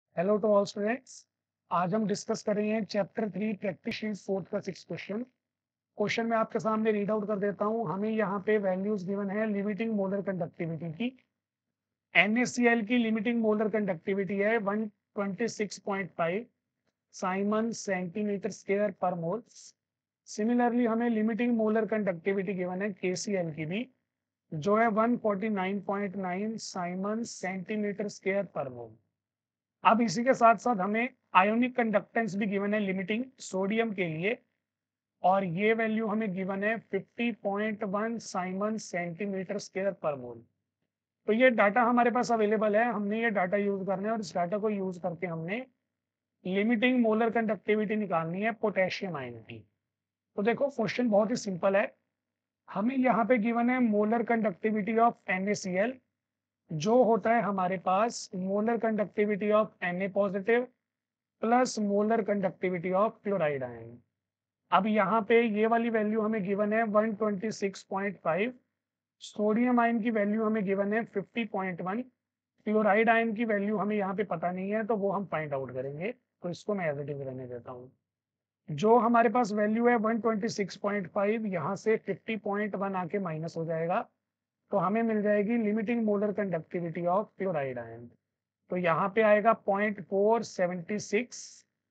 Hello to all students. आज हम discuss कर रहे हैं चैप्टर 3 प्रैक्टिस शीट 4 का 6 क्वेश्चन मैं आपके सामने रीड आउट कर देता हूं। हमें यहाँ पे वैल्यूज गिवन है लिमिटिंग मोलर कंडक्टिविटी की। NaCl की लिमिटिंग मोलर कंडक्टिविटी है 126.5 साइमन सेंटीमीटर स्क्वायर पर मोल। सिमिलरली हमें लिमिटिंग मोलर कंडक्टिविटी गिवन है KCl की भी, जो है 149.9 साइमन सेंटीमीटर स्क्वायर पर मोल। अब इसी के साथ साथ हमें आयोनिक कंडक्टेंस भी गिवन है लिमिटिंग सोडियम के लिए, और ये वैल्यू हमें गिवन है 50.1 साइमन सेंटीमीटर स्क्वायर पर मोल। तो ये डाटा हमारे पास अवेलेबल है, हमने ये डाटा यूज करना है और इस डाटा को यूज करके हमने लिमिटिंग मोलर कंडक्टिविटी निकालनी है पोटेशियम आयन की। तो देखो क्वेश्चन बहुत ही सिंपल है। हमें यहाँ पे गिवन है मोलर कंडक्टिविटी ऑफ NaCl, जो होता है हमारे पास molar conductivity of Na positive plus molar conductivity of chloride ion. अब यहाँ पे ये वाली वैल्यू हमें गिवन है 126.5, सोडियम आयन की वैल्यू हमें गिवन है 50.1, क्लोराइड आयन की वैल्यू हमें यहाँ पे पता नहीं है, तो वो हम फाइंड आउट करेंगे। तो इसको मैं एज इट इज रहने देता हूँ। जो हमारे पास वैल्यू है 126.5, यहाँ से 50.1 आके माइनस हो जाएगा, तो हमें मिल जाएगी limiting molar conductivity of chloride ion. तो यहाँ पे आएगा 0.476,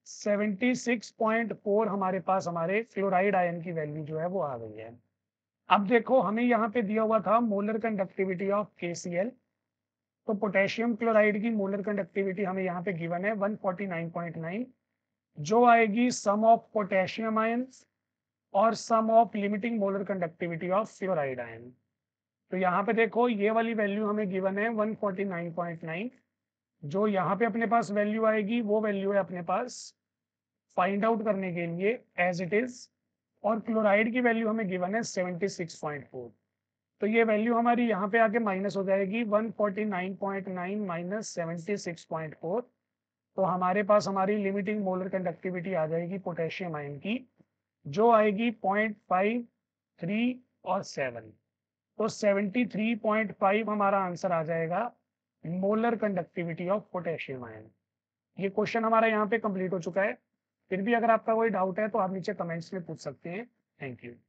76.4 हमारे पास हमारे क्लोराइड आयन की वैल्यू जो है वो आ गई है। अब देखो हमें यहाँ पे दिया हुआ था मोलर कंडक्टिविटी ऑफ KCl, तो पोटेशियम क्लोराइड की मोलर कंडक्टिविटी हमें यहाँ पे गिवन है 149.9, जो आएगी सम ऑफ पोटेशियम आयंस और sum of limiting molar conductivity of chloride ion. तो यहाँ पे देखो ये वाली वैल्यू हमें गिवन है 149.9, जो यहाँ पे अपने पास वैल्यू आएगी वो वैल्यू है अपने पास फाइंड आउट करने के लिए एज इट इज, और क्लोराइड की वैल्यू हमें गिवन है 76.4। तो ये वैल्यू हमारी यहाँ पे आके माइनस हो जाएगी 149.9 माइनस 76.4। तो हमारे पास हमारी लिमिटिंग मोलर कंडक्टिविटी आ जाएगी पोटेशियम आयन की, जो आएगी 0.53 और 7। तो 73.5 हमारा आंसर आ जाएगा molar conductivity of potassium ion. ये क्वेश्चन हमारा यहाँ पे कंप्लीट हो चुका है। फिर भी अगर आपका कोई डाउट है तो आप नीचे कमेंट्स में पूछ सकते हैं। Thank you.